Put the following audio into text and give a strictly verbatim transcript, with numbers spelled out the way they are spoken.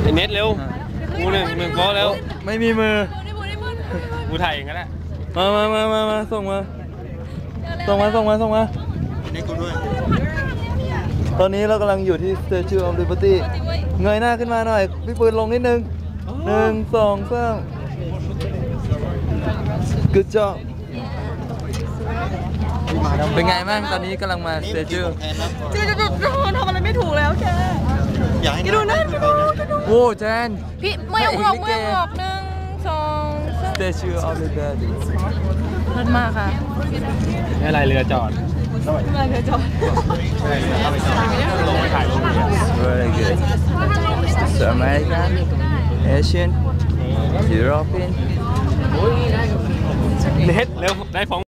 เน็ตเร็วกูหนึ่งหนึ่งโป๊ะแล้วไม่มีมือกูถ่ายเองก็ได้มามามามามาส่งมาส่งมาส่งมาส่งมานี่กูด้วยตอนนี้เรากำลังอยู่ที่ Statue of Liberty เงยหน้าขึ้นมาหน่อยพี่ปืนลงนิดนึงหนึ่งสองสาม Good job เป็นไงบ้างตอนนี้กำลังมา Statue เจ๊จะแบบทำอะไรไม่ถูกแล้วแกอยากให้ดูนั่นดูโอ้แจนพี่ไม่เอาหอกไม่เอาหอกหนึ่งสอง Statue of Liberty รถมาค่ะนี่อะไรเรือจอดมาเรือจอดลงไปถ่ายรูป Very good So American Asian European เน็ตเร็วได้ฟอง